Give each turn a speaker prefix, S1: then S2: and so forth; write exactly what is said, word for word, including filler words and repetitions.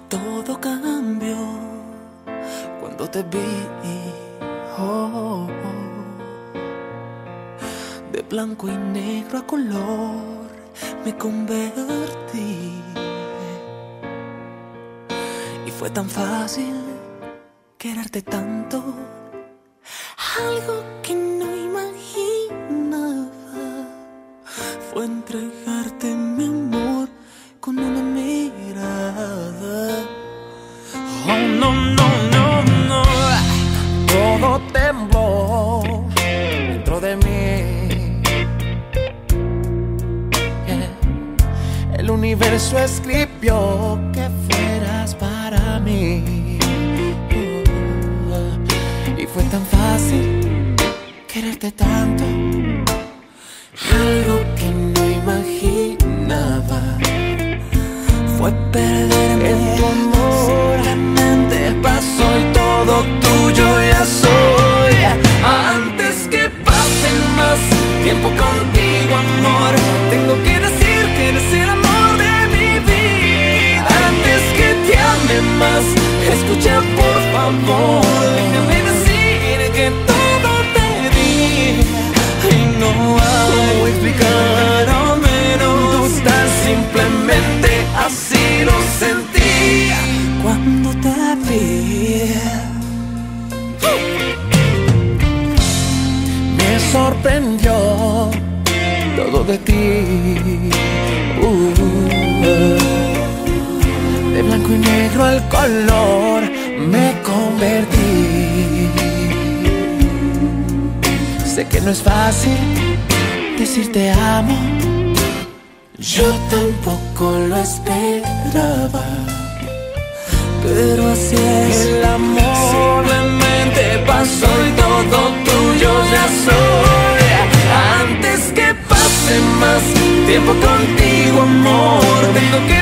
S1: Todo cambió cuando te vi, oh, oh. De blanco y negro a color me convertí. Y fue tan fácil quererte tanto, algo que no imaginaba fue entregarte mi amor con una mirada.
S2: Oh, no, no, no, no. Todo tembló dentro de mí. Yeah. El universo escribió que fueras para mí. Uh, y fue tan fácil quererte tanto,
S1: algo que no imaginaba fue perderme
S2: en tu amor.
S1: Simplemente pasó y todo tuyo ya soy. Antes que pase más tiempo contigo, amor, tengo que decir que eres el amor de mi vida. Antes que te ame más, escucha por favor, déjame decir que todo te di y no hay
S2: ¿Cómo explicar?
S1: no menos, tan simplemente así lo sentí cuando te vi.
S2: Me sorprendió todo de ti. Uh, de blanco y negro al color me convertí. Sé que no es fácil decir te amo,
S1: Yo tampoco lo esperaba, pero así es
S2: el amor.
S1: Simplemente pasó y todo tuyo ya soy. Antes que pase más tiempo contigo, amor, tengo que